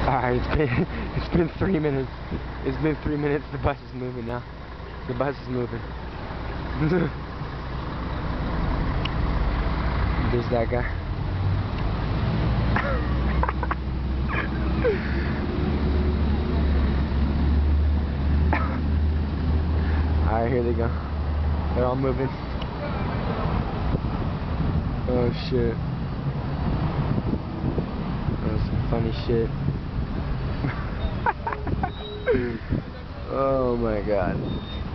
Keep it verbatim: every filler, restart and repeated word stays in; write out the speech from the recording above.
Alright, it's been it's been three minutes. It's been three minutes. The bus is moving now. The bus is moving. There's that guy. Alright, here they go. They're all moving. Oh shit. That was some funny shit. Oh my god.